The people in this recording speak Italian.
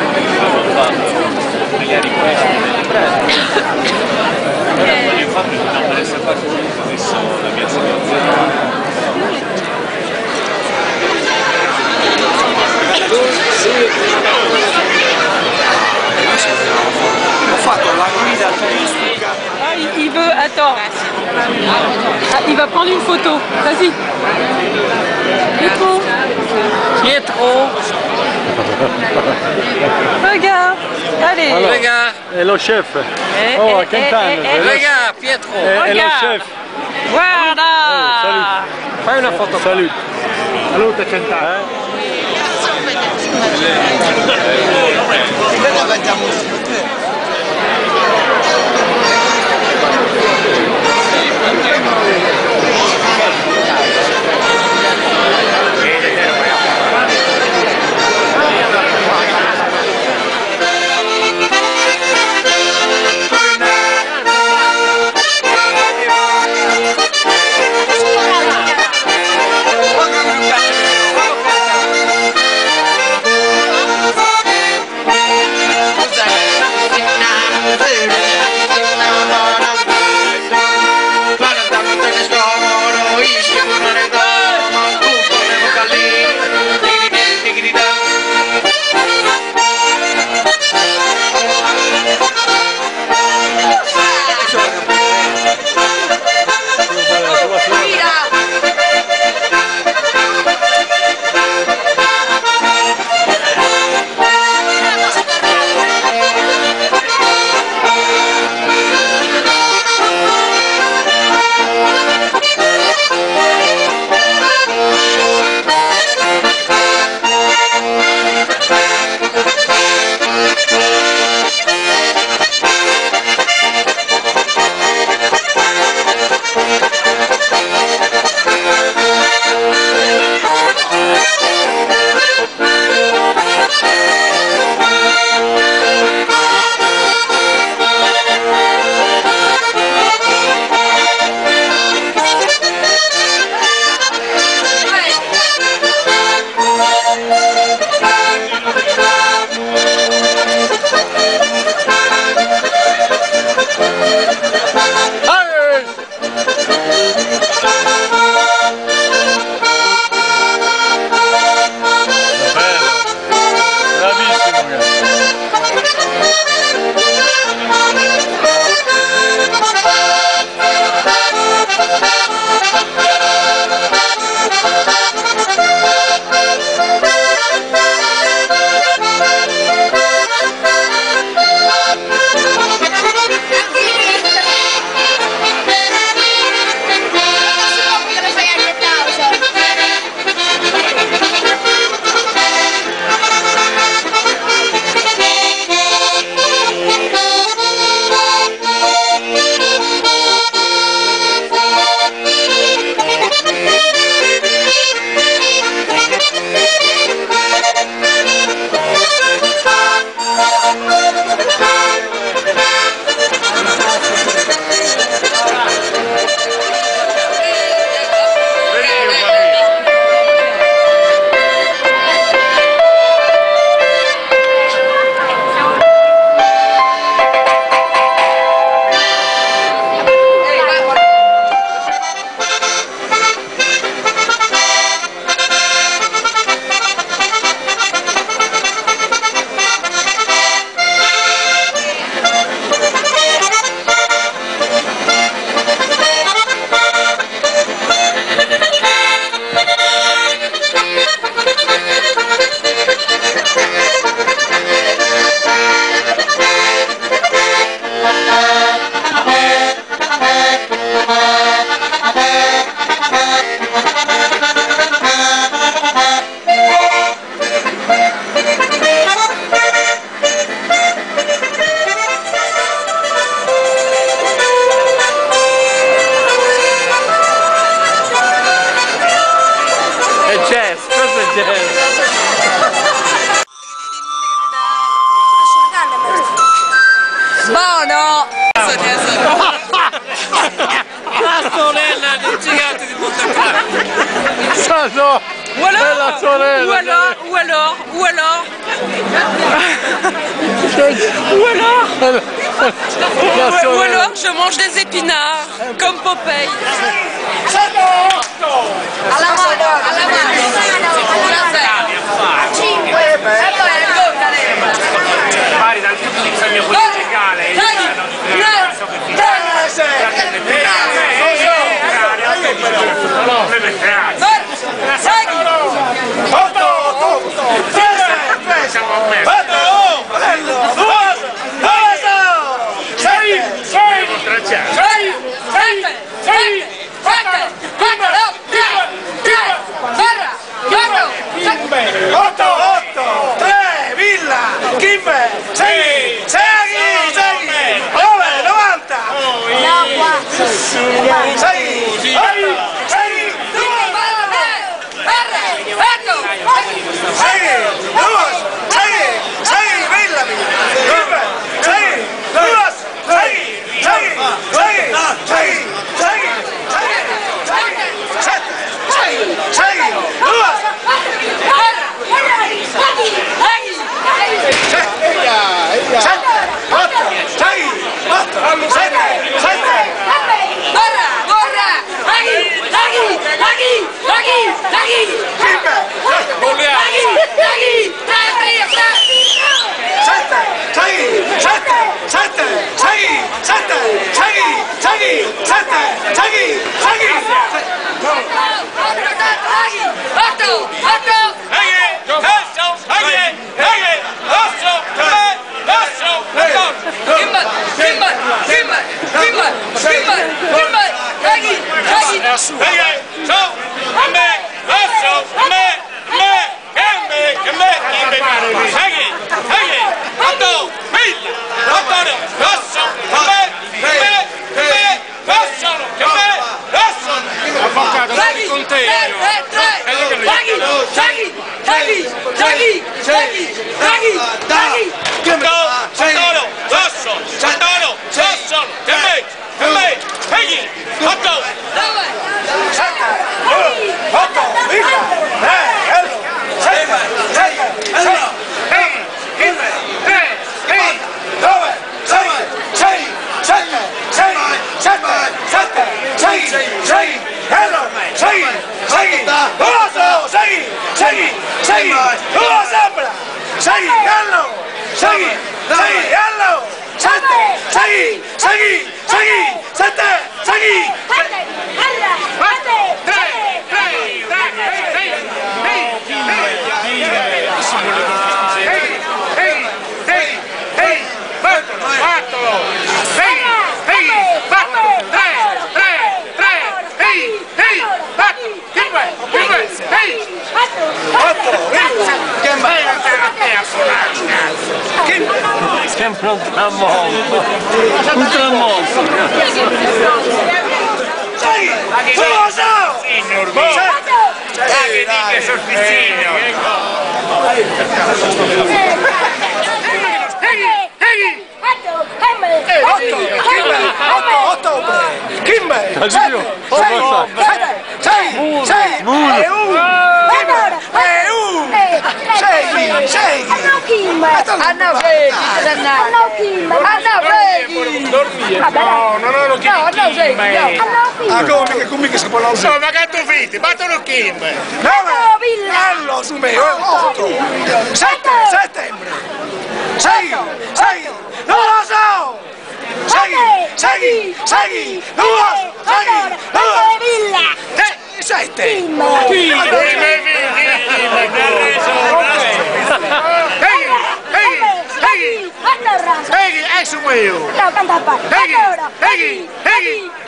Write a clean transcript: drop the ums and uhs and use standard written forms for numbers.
Magari questo voglio farmi non per essere fatto adesso la mia situazione. Ho fatto la guida turistica. Ah, il veut, attends. Ah, il va prendre une photo. Vas-y. Pietro. Pietro. Regarde. Allez. Allora, regarde. È lo chef. Oh, cantando. Regarde, Pietro. È lo chef. Guarda. Salut. Fai una foto. Salut. Salute cantare. Buono! La sorella del gigante di Montecalvo! No! Ou alors, la sorella, ou alors, ou alors, ou alors, ou alors je mange des épinards, comme Popeye. Alla mano, alla mano. 5 e poi il gol Pari dal tutto di bisogno politicale. Sempre un tramonto. Un tramonto. No, non ho come che si può non so, ma che tu fai? Battono Kim! Allo su me, 8 settembre 6 non lo so 6 7 No, canta pa.